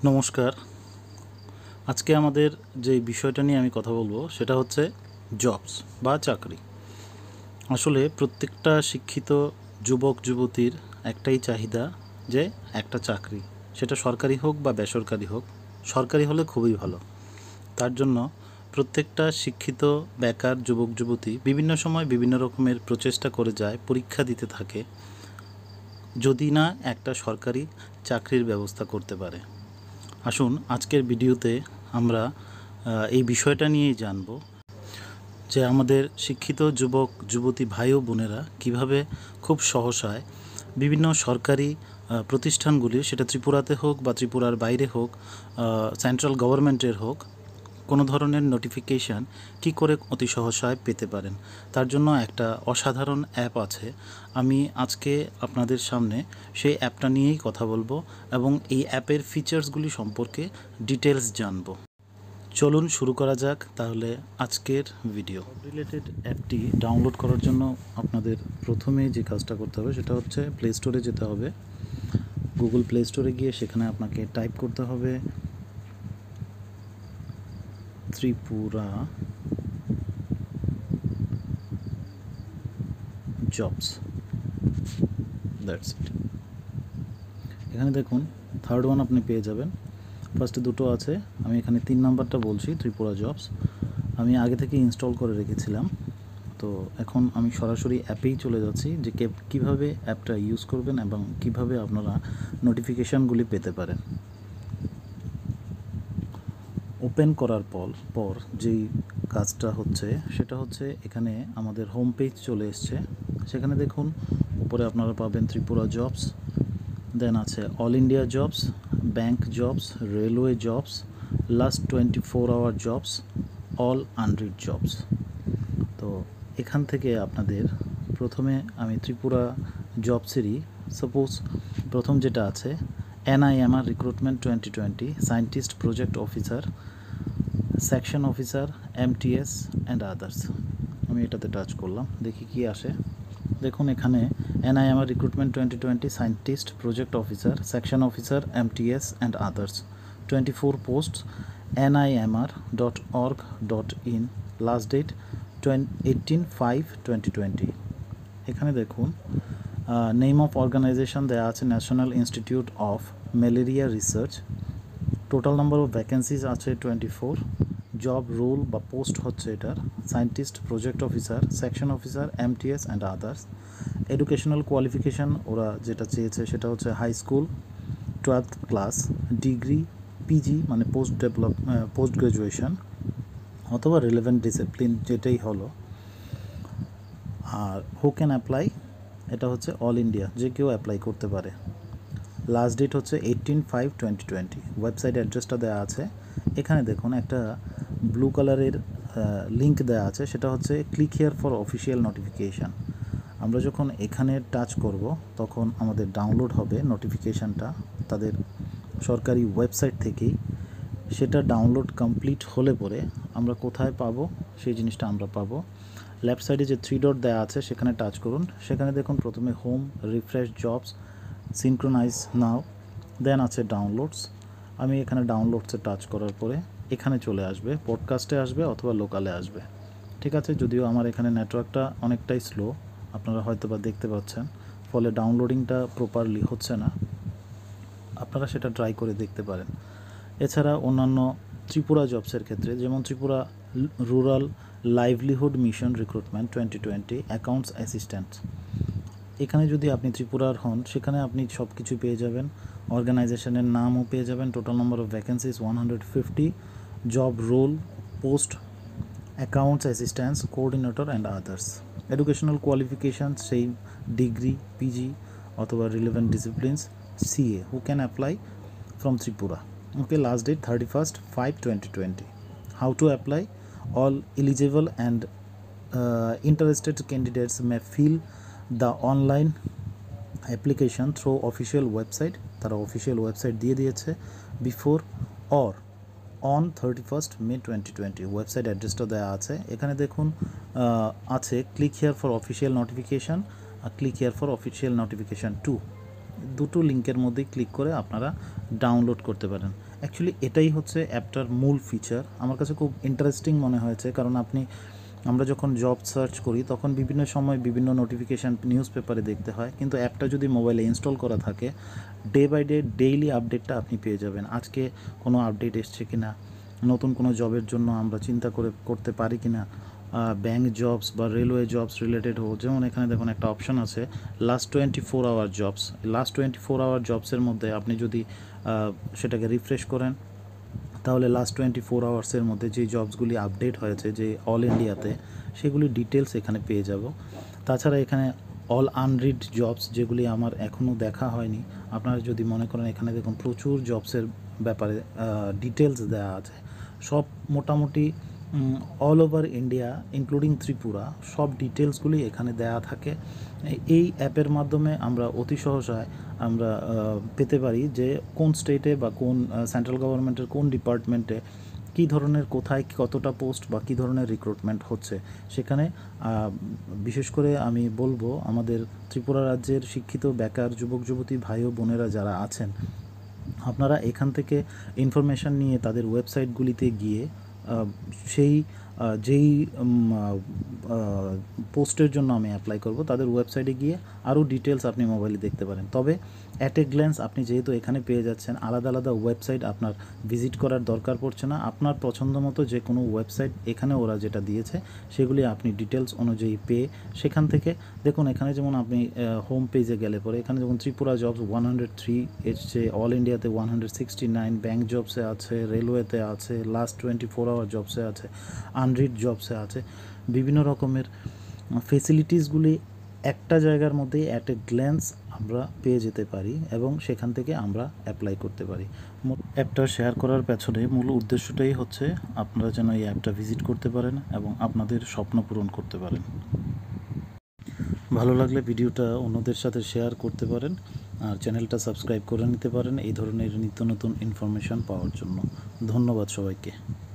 নমস্কার। আজকে আমাদের যে বিষয়টা নিয়ে আমি কথা বলবো সেটা হচ্ছে জবস বা চাকরি। আসলে প্রত্যেকটা শিক্ষিত যুবক যুবতীর একটাই চাহিদা যে একটা চাকরি, সেটা সরকারি হোক বা বেসরকারি হোক। সরকারি হলে খুবই ভালো। তার জন্য প্রত্যেকটা শিক্ষিত বেকার যুবক যুবতী বিভিন্ন সময় বিভিন্ন রকমের প্রচেষ্টা করে যায়, পরীক্ষা দিতে থাকে, যদি না একটা সরকারি চাকরির ব্যবস্থা করতে পারে। আসুন আজকের ভিডিওতে আমরা এই বিষয়টা নিয়েই জানব যে আমাদের শিক্ষিত যুবক যুবতী ভাই ও বোনেরা কীভাবে খুব সহসায় বিভিন্ন সরকারি প্রতিষ্ঠানগুলি, সেটা ত্রিপুরাতে হোক বা ত্রিপুরার বাইরে হোক, সেন্ট্রাল গভর্নমেন্টের হোক, কোনো ধরনের নোটিফিকেশান কী করে অতি সহসায় পেতে পারেন। তার জন্য একটা অসাধারণ অ্যাপ আছে। আমি আজকে আপনাদের সামনে সেই অ্যাপটা নিয়েই কথা বলবো এবং এই অ্যাপের ফিচার্সগুলি সম্পর্কে ডিটেলস জানব। চলুন শুরু করা যাক তাহলে আজকের ভিডিও। রিলেটেড অ্যাপটি ডাউনলোড করার জন্য আপনাদের প্রথমে যে কাজটা করতে হবে সেটা হচ্ছে প্লে স্টোরে যেতে হবে। গুগল প্লে স্টোরে গিয়ে সেখানে আপনাকে টাইপ করতে হবে ত্রিপুরা জবস, দ্যাটস ইট। এখানে দেখুন থার্ড ওয়ান আপনি পেয়ে যাবেন। ফার্স্টে দুটো আছে, আমি এখানে 3 নাম্বারটা বলছি, ত্রিপুরা জবস। আমি আগে থেকে ইনস্টল করে রেখেছিলাম, তো এখন আমি সরাসরি অ্যাপেই চলে যাচ্ছি যে কীভাবে অ্যাপটা ইউজ করবেন এবং কিভাবে আপনারা নোটিফিকেশানগুলি পেতে পারেন। ওপেন করার পর যেই কাজটা হচ্ছে সেটা হচ্ছে এখানে আমাদের হোম পেজ চলে এসছে। সেখানে দেখুন উপরে আপনারা পাবেন ত্রিপুরা জবস, দেন আছে all India jobs, bank jobs, railway jobs, last 24 hour jobs, all unread jobs. তো এখান থেকে আপনাদের প্রথমে আমি ত্রিপুরা জবসেরই সাপোজ প্রথম যেটা আছে NIMR recruitment 2020 scientist project officer, section officer, MTS and others. আমি এটাতে টাচ করলাম, দেখি কি আসে। দেখুন এখানে NIMR recruitment 2020 scientist project officer, section officer, MTS and others, 24 posts, nimr.org.in, last date 18/5/2020। এখানে দেখুন নেম অফ অর্গানাইজেশন দেওয়া আছে National Institute of Malaria Research. Total number of vacancies আছে 24। জব রোল বা পোস্ট হচ্ছে এটার scientist project officer, section officer, MTS and others. Educational qualification ওরা যেটা চেয়েছে সেটা হচ্ছে high school 12th class, degree, PG মানে পোস্ট গ্রাজুয়েশন অথবা রিলেভেন্ট ডিসিপ্লিন যেটাই হলো। আর হু ক্যান অ্যাপ্লাই, এটা হচ্ছে অল ইন্ডিয়া, যে কেউ অ্যাপ্লাই করতে পারে। লাস্ট ডেট হচ্ছে 18/5/2020। ওয়েবসাইট অ্যাড্রেসটা দেওয়া আছে। এখানে দেখুন একটা ব্লু কালারের লিঙ্ক দেওয়া আছে, সেটা হচ্ছে click here for official notification. আমরা যখন এখানে টাচ করব তখন আমাদের ডাউনলোড হবে নোটিফিকেশানটা তাদের সরকারি ওয়েবসাইট থেকেই। সেটা ডাউনলোড কমপ্লিট হলে পরে আমরা কোথায় পাবো সেই জিনিসটা আমরা পাবো লেফট সাইডে যে 3 ডট দেওয়া আছে সেখানে টাচ করুন। সেখানে দেখুন প্রথমে home, refresh jobs, synchronise now, then আছে ডাউনলোডস। আমি এখানে ডাউনলোডসে টাচ করার পরে এখানে চলে আসবে, পডকাস্টে আসবে অথবা লোকালে আসবে। ঠিক আছে, যদিও আমার এখানে নেটওয়ার্কটা অনেকটাই স্লো, আপনারা হয়তো বা দেখতে পাচ্ছেন, ফলে ডাউনলোডিংটা প্রপারলি হচ্ছে না। আপনারা সেটা ট্রাই করে দেখতে পারেন। এছাড়া অন্যান্য ত্রিপুরা জবসের ক্ষেত্রে, যেমন Tripura Rural Livelihood Mission recruitment 2020 accounts assistant, এখানে যদি আপনি ত্রিপুরার হন সেখানে আপনি সব কিছু পেয়ে যাবেন, অর্গানাইজেশনের নামও পেয়ে যাবেন, total number of vacancies 150, job role, post, accounts assistants, coordinator and others. Educational qualification সেই ডিগ্রি, PG অথবা relevant disciplines, CA, who can apply from Tripura. Okay, last date 31/5/2020. How to apply? All eligible and interested candidates may fill the online application through official website. তারা official website দিয়ে দিয়েছে before or on 31st May 2020। Website অ্যাড্রেসটা দেওয়া আছে এখানে দেখুন, আছে click here for official notification আর click here for official notification 2। দুটো লিঙ্কের মধ্যেই ক্লিক করে আপনারা ডাউনলোড করতে পারেন। অ্যাকচুয়ালি এটাই হচ্ছে অ্যাপটার মূল ফিচার। আমার কাছে খুব ইন্টারেস্টিং মনে হয়েছে, কারণ আমরা যখন জব সার্চ করি তখন বিভিন্ন সময় বিভিন্ন নোটিফিকেশান নিউজ পেপারে দেখতে হয়, কিন্তু অ্যাপটা যদি মোবাইলে ইনস্টল করা থাকে ডে বাই ডে ডেইলি আপডেটটা আপনি পেয়ে যাবেন। আজকে কোনো আপডেট এসছে কি না, নতুন কোনো জবের জন্য আমরা চিন্তা করতে পারি কি না, ব্যাঙ্ক জবস বা রেলওয়ে জবস রিলেটেড হোক। যেমন এখানে দেখুন একটা অপশান আছে last 24 hour jobs. Last 24 hour জবসের মধ্যে আপনি যদি সেটাকে রিফ্রেশ করেন তাহলে লাস্ট 24 আওয়ার্সের মধ্যে যে জবসগুলি আপডেট হয়েছে যে অল ইন্ডিয়াতে, সেগুলি ডিটেলস এখানে পেয়ে যাব। তাছাড়া এখানে অল আনরিড জবস, যেগুলি আমার এখনও দেখা হয়নি। আপনারা যদি মনে করেন, এখানে দেখুন প্রচুর জবসের ব্যাপারে ডিটেলস দেওয়া আছে। সব মোটামুটি all over India including Tripura সব ডিটেলসগুলি এখানে দেয়া থাকে। এই অ্যাপের মাধ্যমে আমরা অতি সহসায় আমরা পেতে পারি যে কোন স্টেটে বা কোন সেন্ট্রাল গভর্নমেন্টের কোন ডিপার্টমেন্টে কী ধরনের, কোথায় কতটা পোস্ট বা কী ধরনের রিক্রুটমেন্ট হচ্ছে। সেখানে বিশেষ করে আমি বলবো আমাদের ত্রিপুরা রাজ্যের শিক্ষিত বেকার যুবক যুবতী ভাই ও বোনেরা যারা আছেন, আপনারা এখান থেকে ইনফরমেশান নিয়ে তাদের ওয়েবসাইটগুলিতে গিয়ে যেই পোস্টের জন্য আমি অ্যাপ্লাই করব তাদের ওয়েবসাইটে গিয়ে আরও ডিটেলস আপনি মোবাইলে দেখতে পারেন। তবে অ্যাট এ গ্ল্যান্স আপনি যেহেতু এখানে পেয়ে যাচ্ছেন, আলাদা আলাদা ওয়েবসাইট আপনার ভিজিট করার দরকার পড়ছে না। আপনার পছন্দ মতো যে কোনো ওয়েবসাইট এখানে ওরা যেটা দিয়েছে সেগুলি আপনি ডিটেলস অনুযায়ী পেয়ে সেখান থেকে দেখুন। এখানে যেমন আপনি হোম পেজে গেলে পরে এখানে যেমন ত্রিপুরা জবস 103 এসছে, অল ইন্ডিয়াতে 169, ব্যাঙ্ক জবসে আছে, রেলওয়েতে আছে, লাস্ট 24 আওয়ার জবসে আছে, আনরিড জবসে আছে। বিভিন্ন রকমের ফেসিলিটিসগুলি একটা জায়গার মধ্যেই অ্যাট এ গ্ল্যান্স আমরা পেয়ে যেতে পারি এবং সেখান থেকে আমরা অ্যাপ্লাই করতে পারি। অ্যাপটা শেয়ার করার পেছনে মূল উদ্দেশ্যটাই হচ্ছে আপনারা যেন এই অ্যাপটা ভিজিট করতে পারেন এবং আপনাদের স্বপ্ন পূরণ করতে পারেন। ভালো লাগলে ভিডিওটা অন্যদের সাথে শেয়ার করতে পারেন আর চ্যানেলটা সাবস্ক্রাইব করে নিতে পারেন এই ধরনের নিত্য নতুন ইনফরমেশান পাওয়ার জন্য। ধন্যবাদ সবাইকে।